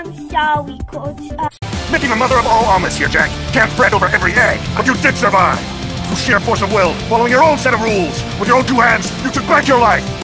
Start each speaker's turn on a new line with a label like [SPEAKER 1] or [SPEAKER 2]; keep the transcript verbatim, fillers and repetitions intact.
[SPEAKER 1] Shall we, Coach? Uh
[SPEAKER 2] Making a mother of all omelets here, Jack. Can't fret over every egg, but you did survive. Through sheer force of will, following your own set of rules. With your own two hands, you took back your life.